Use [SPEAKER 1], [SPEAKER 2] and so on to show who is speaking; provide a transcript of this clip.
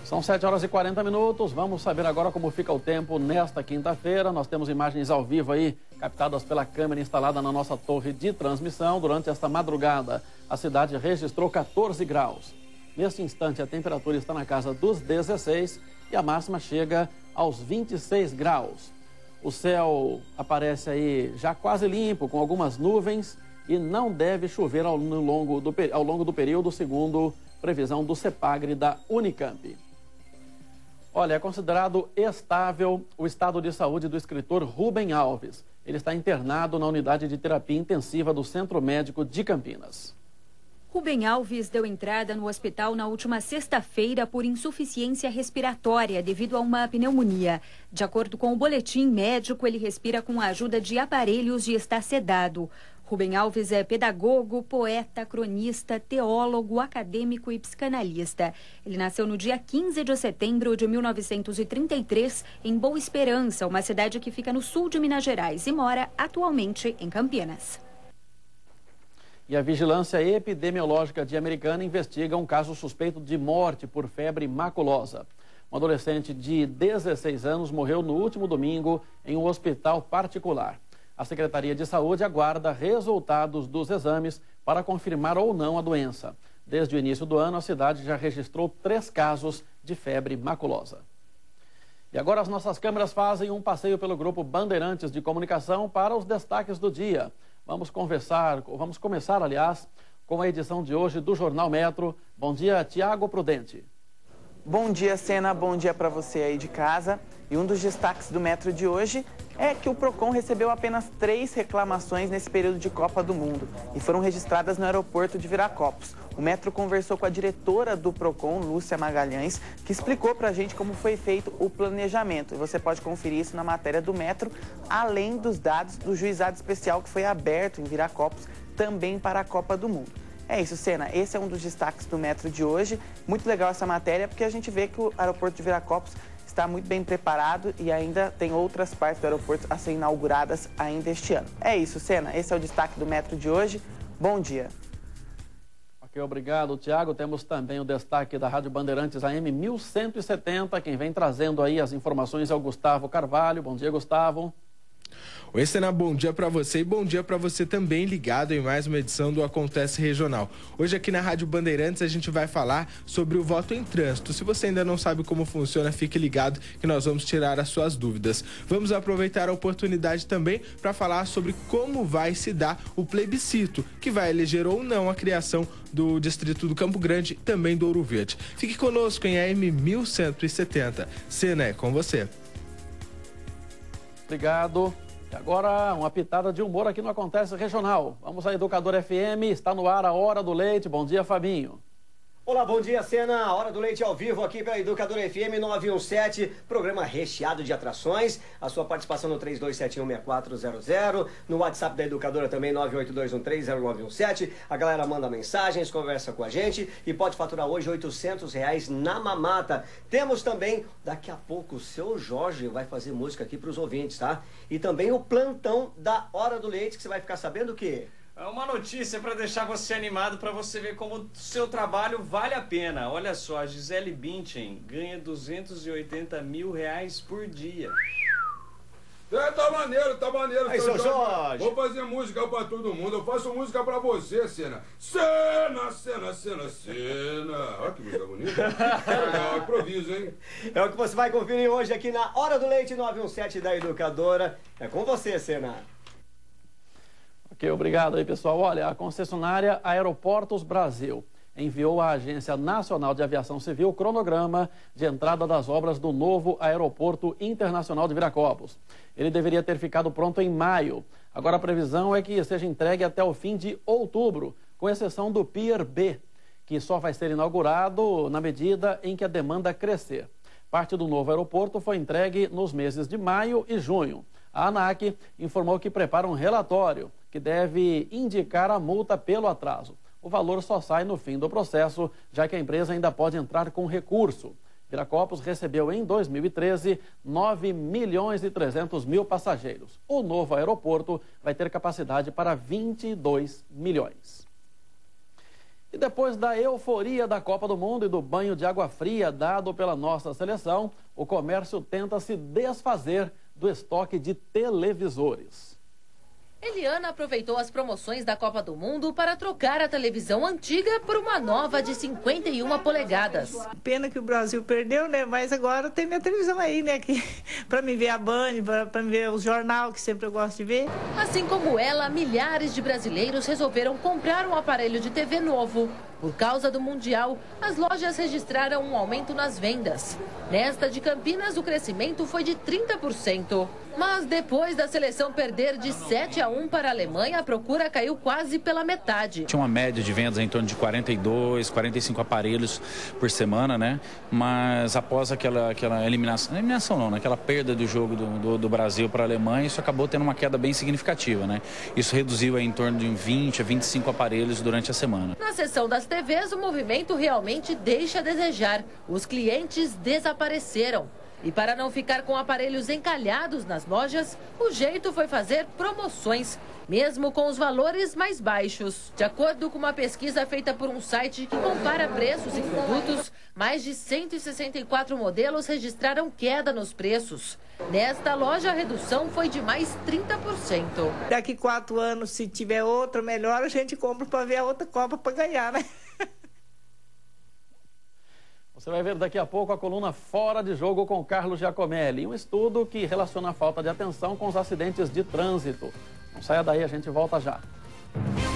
[SPEAKER 1] São 7 horas e 40 minutos. Vamos saber agora como fica o tempo nesta quinta-feira. Nós temos imagens ao vivo aí, captadas pela câmera instalada na nossa torre de transmissão. Durante esta madrugada, a cidade registrou 14 graus. Neste instante, a temperatura está na casa dos 16 e a máxima chega aos 26 graus. O céu aparece aí já quase limpo, com algumas nuvens, e não deve chover ao longo do período, segundo previsão do CEPAGRE da Unicamp. Olha, é considerado estável o estado de saúde do escritor Rubem Alves. Ele está internado na unidade de terapia intensiva do Centro Médico de Campinas.
[SPEAKER 2] Rubem Alves deu entrada no hospital na última sexta-feira por insuficiência respiratória devido a uma pneumonia. De acordo com o boletim médico, ele respira com a ajuda de aparelhos e está sedado. Rubem Alves é pedagogo, poeta, cronista, teólogo, acadêmico e psicanalista. Ele nasceu no dia 15 de setembro de 1933 em Boa Esperança, uma cidade que fica no sul de Minas Gerais, e mora atualmente em Campinas.
[SPEAKER 1] E a Vigilância Epidemiológica de Americana investiga um caso suspeito de morte por febre maculosa. Um adolescente de 16 anos morreu no último domingo em um hospital particular. A Secretaria de Saúde aguarda resultados dos exames para confirmar ou não a doença. Desde o início do ano, a cidade já registrou 3 casos de febre maculosa. E agora as nossas câmeras fazem um passeio pelo Grupo Bandeirantes de Comunicação para os destaques do dia. Vamos começar, aliás, com a edição de hoje do Jornal Metro. Bom dia, Tiago Prudente.
[SPEAKER 3] Bom dia, Sena. Bom dia para você aí de casa. E um dos destaques do Metro de hoje é que o Procon recebeu apenas 3 reclamações nesse período de Copa do Mundo e foram registradas no aeroporto de Viracopos. O Metro conversou com a diretora do Procon, Lúcia Magalhães, que explicou pra gente como foi feito o planejamento. E você pode conferir isso na matéria do Metro, além dos dados do juizado especial que foi aberto em Viracopos também para a Copa do Mundo. É isso, Sena. Esse é um dos destaques do Metro de hoje. Muito legal essa matéria, porque a gente vê que o aeroporto de Viracopos está muito bem preparado e ainda tem outras partes do aeroporto a serem inauguradas ainda este ano. É isso, Sena. Esse é o destaque do Metro de hoje. Bom dia.
[SPEAKER 1] Ok, obrigado, Tiago. Temos também o destaque da Rádio Bandeirantes AM 1170. Quem vem trazendo aí as informações é o Gustavo Carvalho. Bom dia, Gustavo.
[SPEAKER 4] Oi, Sena, bom dia para você e bom dia para você também ligado em mais uma edição do Acontece Regional. Hoje aqui na Rádio Bandeirantes a gente vai falar sobre o voto em trânsito. Se você ainda não sabe como funciona, fique ligado que nós vamos tirar as suas dúvidas. Vamos aproveitar a oportunidade também para falar sobre como vai se dar o plebiscito, que vai eleger ou não a criação do distrito do Campo Grande, também do Ouro Verde. Fique conosco em AM 1170. Sena, é com você.
[SPEAKER 1] Obrigado. E agora, uma pitada de humor aqui no Acontece Regional. Vamos à Educadora FM, está no ar a Hora do Leite. Bom dia, Fabinho.
[SPEAKER 5] Olá, bom dia, Sena. A Hora do Leite ao vivo aqui pela Educadora FM 917, programa recheado de atrações. A sua participação no 32716400, no WhatsApp da Educadora também 982130917. A galera manda mensagens, conversa com a gente e pode faturar hoje R$800 na mamata. Temos também, daqui a pouco, o seu Jorge vai fazer música aqui para os ouvintes, tá? E também o plantão da Hora do Leite, que você vai ficar sabendo o quê?
[SPEAKER 6] É uma notícia para deixar você animado, para você ver como o seu trabalho vale a pena. Olha só, a Gisele Bündchen ganha R$280 mil por dia.
[SPEAKER 7] Tá maneiro.
[SPEAKER 5] Aí, seu Jorge.
[SPEAKER 7] Vou fazer música pra todo mundo. Eu faço música pra você, Sena. Sena. Olha que música bonita. Legal, improviso, hein?
[SPEAKER 5] É o que você vai conferir hoje aqui na Hora do Leite 917 da Educadora. É com você, Sena.
[SPEAKER 1] Ok, obrigado aí, pessoal. Olha, a concessionária Aeroportos Brasil enviou à Agência Nacional de Aviação Civil o cronograma de entrada das obras do novo Aeroporto Internacional de Viracopos. Ele deveria ter ficado pronto em maio. Agora a previsão é que seja entregue até o fim de outubro, com exceção do Pier B, que só vai ser inaugurado na medida em que a demanda crescer. Parte do novo aeroporto foi entregue nos meses de maio e junho. A ANAC informou que prepara um relatório que deve indicar a multa pelo atraso. O valor só sai no fim do processo, já que a empresa ainda pode entrar com recurso. Viracopos recebeu em 2013 9.300.000 passageiros. O novo aeroporto vai ter capacidade para 22 milhões. E E depois da euforia da Copa do Mundo e do banho de água fria dado pela nossa seleção, o comércio tenta se desfazer do estoque de televisores.
[SPEAKER 8] Eliana aproveitou as promoções da Copa do Mundo para trocar a televisão antiga por uma nova de 51 polegadas.
[SPEAKER 9] Pena que o Brasil perdeu, né? Mas agora tem minha televisão aí, né? Para me ver a Band, para me ver o jornal, que sempre eu gosto de ver.
[SPEAKER 8] Assim como ela, milhares de brasileiros resolveram comprar um aparelho de TV novo. Por causa do Mundial, as lojas registraram um aumento nas vendas. Nesta de Campinas, o crescimento foi de 30%. Mas depois da seleção perder de 7-1 para a Alemanha, a procura caiu quase pela metade.
[SPEAKER 10] Tinha uma média de vendas em torno de 42, 45 aparelhos por semana, né? Mas após aquela eliminação não, né? Aquela perda do jogo do Brasil para a Alemanha, isso acabou tendo uma queda bem significativa, né? Isso reduziu em torno de 20 a 25 aparelhos durante a semana.
[SPEAKER 8] Na seção das TVs, o movimento realmente deixa a desejar. Os clientes desapareceram. E para não ficar com aparelhos encalhados nas lojas, o jeito foi fazer promoções, mesmo com os valores mais baixos. De acordo com uma pesquisa feita por um site que compara preços e produtos, mais de 164 modelos registraram queda nos preços. Nesta loja, a redução foi de mais 30%.
[SPEAKER 9] Daqui 4 anos, se tiver outra melhor, a gente compra para ver a outra Copa para ganhar, né?
[SPEAKER 1] Você vai ver daqui a pouco a coluna Fora de Jogo com Carlos Giacomelli, um estudo que relaciona a falta de atenção com os acidentes de trânsito. Não saia daí, a gente volta já.